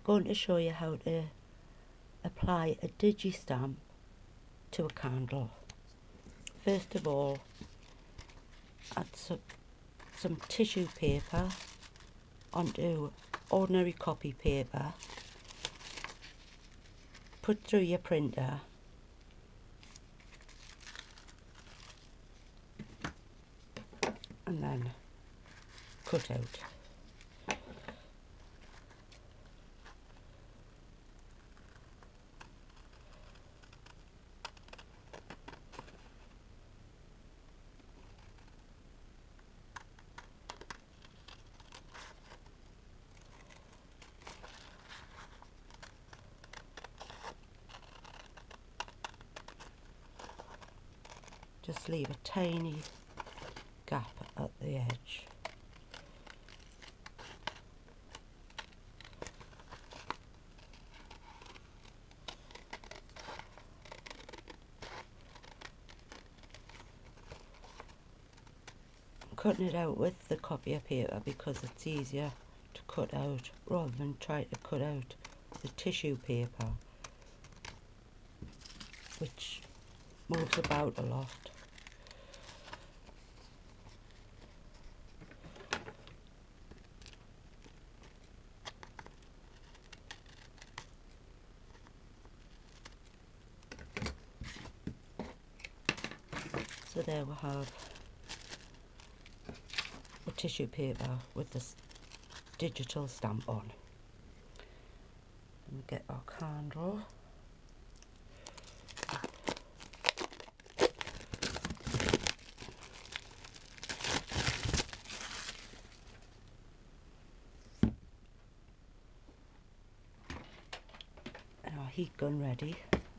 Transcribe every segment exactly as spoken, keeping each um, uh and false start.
going to show you how to apply a digi stamp to a candle. First of all, add some, some tissue paper onto ordinary copy paper, put through your printer, and then cut out. Just leave a tiny gap at the edge. I'm cutting it out with the copier paper because it's easier to cut out rather than try to cut out the tissue paper, which moves about a lot. So there we have the tissue paper with this digital stamp on. And we get our candle. And our heat gun ready.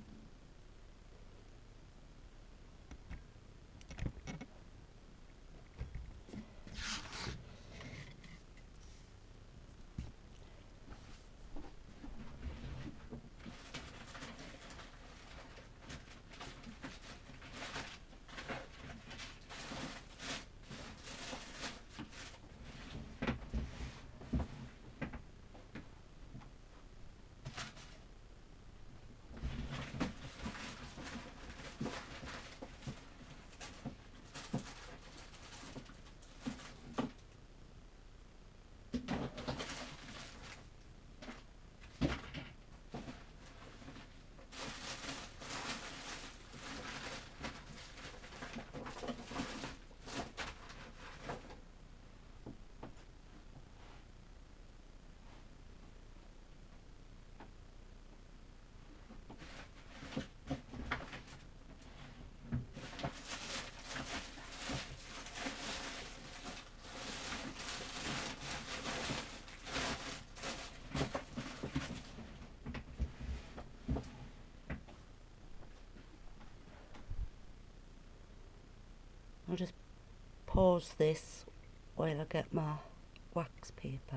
I'll just pause this while I get my wax paper.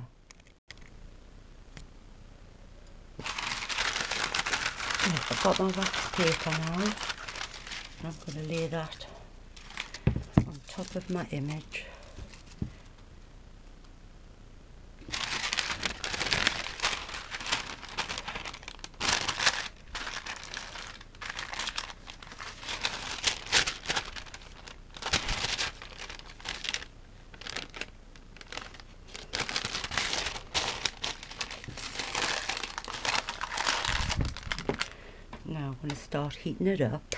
Right, I've got my wax paper now, and I'm going to lay that on top of my image. Now I'm going to start heating it up.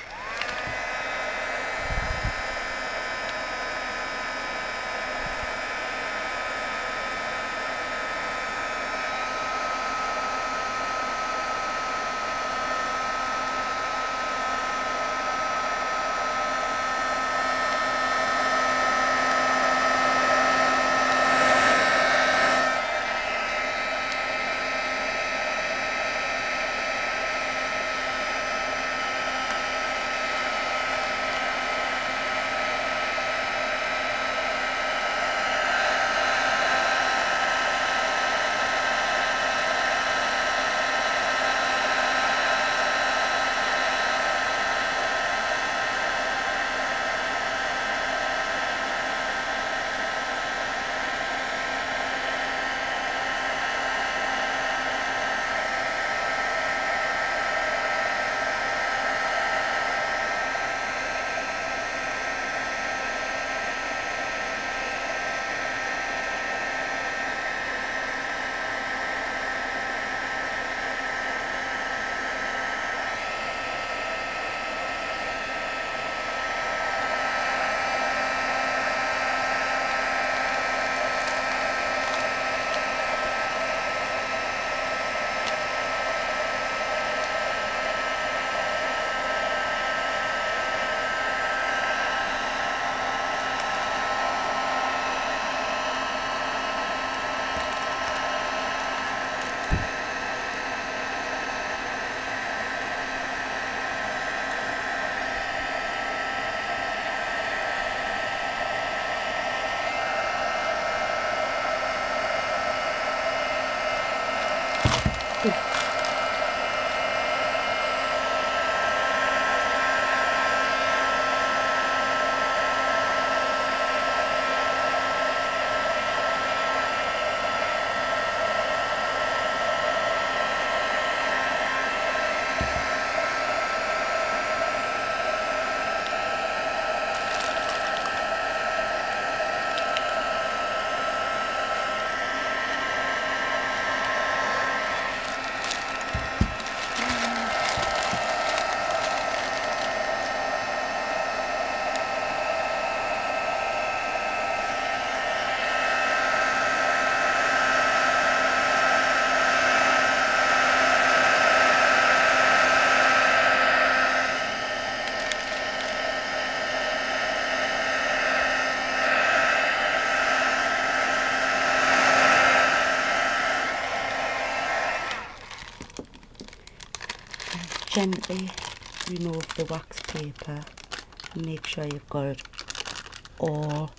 Gently remove the wax paper and make sure you've got it all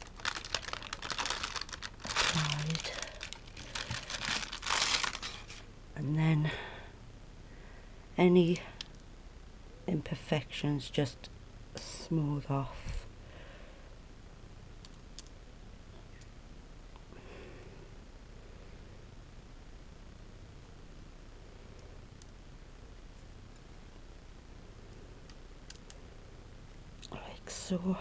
applied, and then any imperfections just smooth off. Like so.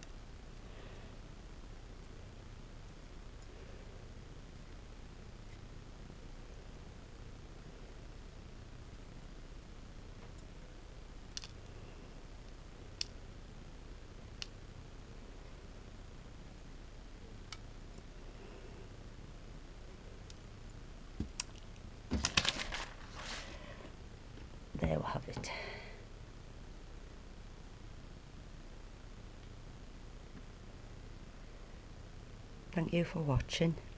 There we have it. Thank you for watching.